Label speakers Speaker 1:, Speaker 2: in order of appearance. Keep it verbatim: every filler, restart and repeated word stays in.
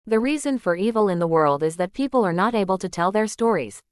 Speaker 1: The reason for evil in the world is that people are not able to tell their stories.